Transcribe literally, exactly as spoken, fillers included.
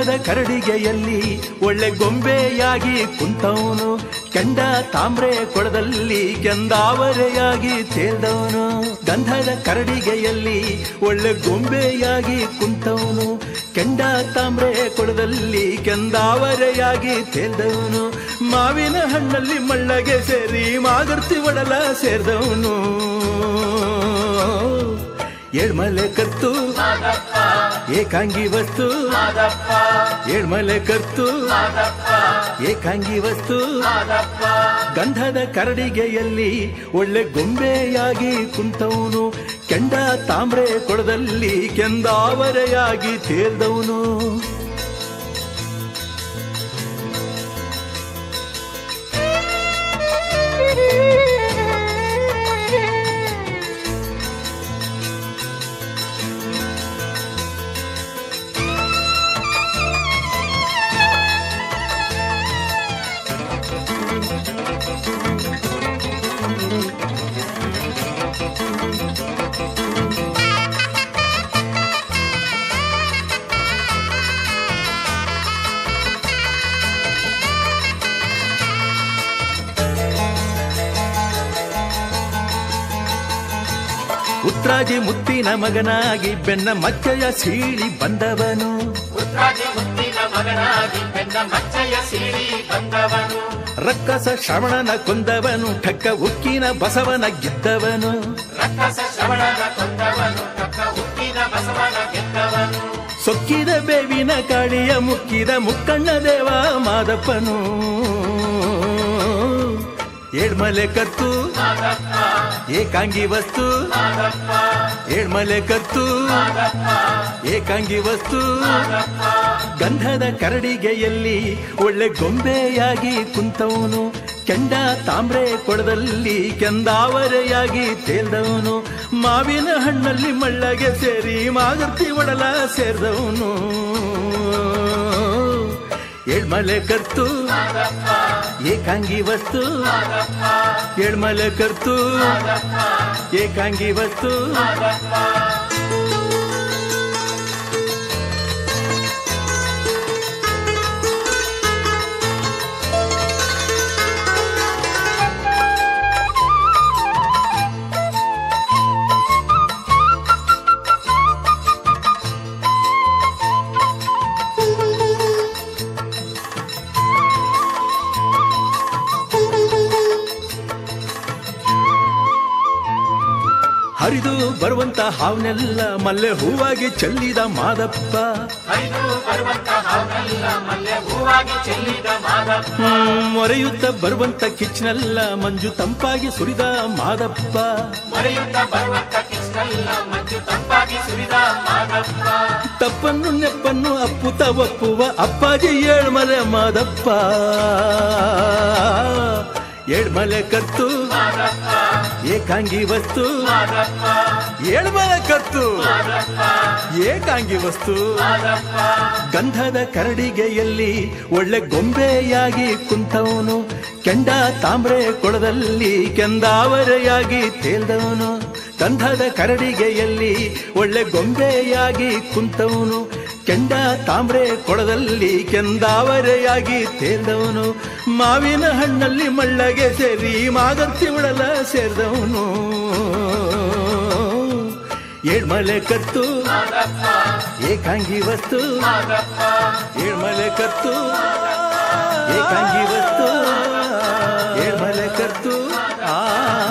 ಗಂಧದ ಕರಡಿಗೆಯಲ್ಲಿ ಒಳ್ಳೆ ಗೊಂಬೆಯಾಗಿ ಕುಂತವನು, ಕೆಂಡ ತಾಮ್ರೆ ಕೊಳದಲ್ಲಿ ಕೆಂದಾವರೆಯಾಗಿ ತೇಲ್ದವನು. ಗಂಧದ ಕರಡಿಗೆಯಲ್ಲಿ ಒಳ್ಳೆ ಗೊಂಬೆಯಾಗಿ ಕುಂತವನು, ಕೆಂಡ ತಾಮ್ರೆ ಕೊಳದಲ್ಲಿ ಕೆಂದಾವರೆಯಾಗಿ ತೇಲ್ದವನು. ಮಾವಿನ ಹಣ್ಣಲ್ಲಿ ಮಳ್ಳಗೆ ಸೇರಿ ಮಾಗರ್ತಿ ಒಡಲ ಸೇರಿದವನು. ಏಳ್ಮಲೆ ಕತ್ತು ಏಕಾಂಗಿ ವಸ್ತು, ಏಳ್ಮಲೆ ಕತ್ತು ಏಕಾಂಗಿ ವಸ್ತು. ಗಂಧದ ಕರಡಿಗೆಯಲ್ಲಿ ಒಳ್ಳೆ ಗೊಂಬೆಯಾಗಿ ಕುಂತವನು, ಕೆಂಡ ತಾಮ್ರೆ ಕೊಳದಲ್ಲಿ ಕೆಂದಾವರೆಯಾಗಿ ತೇಲ್ದವನು. ಉತ್ರಾಜಿ ಮುತ್ತಿನ ಮಗನಾಗಿ ಬೆನ್ನ ಮಚ್ಚೆಯ ಸೀಳಿ ಬಂದವನು, ಉತ್ರಾಜಿ ಮುತ್ತಿನ ಮಗನಾಗಿ ಬೆನ್ನ ಮಚ್ಚೆಯ ಸೀಳಿ ಬಂದವನು. ರಕ್ಕಸ ಶ್ರವಣನ ಕೊಂದವನು, ಠಕ್ಕ ಉಕ್ಕಿನ ಬಸವನ ಗೆದ್ದವನು. ರಕ್ಕಸ ಶ್ರವಣನ ಕೊಂದವನು, ಠಕ್ಕ ಉಕ್ಕಿನ ಬಸವನ ಗೆದ್ದವನು. ಸೊಕ್ಕಿದ ಬೇವಿನ ಕಾಳಿಯ ಮುಕ್ಕಿದ ಮುಕ್ಕಣ್ಣ ದೇವ ಮಾದಪ್ಪನು. ಏಳ್ಮಲೆ ಕತ್ತು ಏಕಾಂಗಿ ವಸ್ತು, ಏಳ್ಮಲೆ ಕತ್ತು ಏಕಾಂಗಿ ವಸ್ತು. ಗಂಧದ ಕರಡಿಗೆಯಲ್ಲಿ ಒಳ್ಳೆ ಗೊಂಬೆಯಾಗಿ ಕುಂತವನು, ಕೆಂಡ ತಾಮ್ರೆ ಕೊಳದಲ್ಲಿ ಕೆಂದಾವರೆಯಾಗಿ ತೇಲ್ದವನು. ಮಾವಿನ ಹಣ್ಣಲ್ಲಿ ಮಳ್ಳಗೆ ಸೇರಿ ಮಾಗರ್ತಿ ಒಡಲ ಸೇರಿದವನು. ಏಳ್ಮಲೆ ಕತ್ತು ಏಕಾಂಗಿ ವಸ್ತು, ಏಳ್ಮಲೆ ಕತ್ತು ಏಕಾಂಗಿ ವಸ್ತು. ಹರಿದು ಬರುವಂತ ಹಾವನೆಲ್ಲ ಮಲ್ಲೆ ಹೂವಾಗಿ ಚೆಲ್ಲಿದ ಮಾದಪ್ಪ, ಮೊರೆಯುತ್ತ ಬರುವಂತ ಕಿಚ್ಚನೆಲ್ಲ ಮಂಜು ತಂಪಾಗಿ ಸುರಿದ ಮಾದಪ್ಪ. ತಪ್ಪನ್ನು ನೆಪ್ಪನ್ನು ಅಪ್ಪುತ ಒಪ್ಪುವ ಅಪ್ಪಾಜಿ ಏಳ್ಮಲೆ ಮಾದಪ್ಪ. ಏಳ್ಮಲೆ ಕತ್ತು ಏಕಾಂಗಿ ವಸ್ತು, ಏಳ್ಮಲೆ ಕತ್ತು ಏಕಾಂಗಿ ವಸ್ತು. ಗಂಧದ ಕರಡಿಗೆಯಲ್ಲಿ ಒಳ್ಳೆ ಗೊಂಬೆಯಾಗಿ ಕುಂತವನು, ಕೆಂಡ ತಾಮ್ರೆ ಕೊಳದಲ್ಲಿ ಕೆಂದಾವರೆಯಾಗಿ ತೇಲ್ದವನು. ಗಂಧದ ಕರಡಿಗೆಯಲ್ಲಿ ಒಳ್ಳೆ ಗೊಂಬೆಯಾಗಿ ಕುಂತವನು, ಕೆಂಡ ತಾಮ್ರೆ ಕೊಳದಲ್ಲಿ ಕೆಂದಾವರೆಯಾಗಿ ತೇಲ್ದವನು. ಮಾವಿನ ಹಣ್ಣಲ್ಲಿ ಮಳ್ಳಗೆ ಸೇರಿ ಮಾಗರ್ತಿ ಉಳಲ ಸೇರಿದವನು. ಏಳ್ಮಲೆ ಕತ್ತು ಏಕಾಂಗಿ ವಸ್ತು, ಏಳ್ಮಲೆ ಕತ್ತು ಏಕಾಂಗಿ ವಸ್ತು, ಏಳ್ಮಲೆ ಕತ್ತು ಆ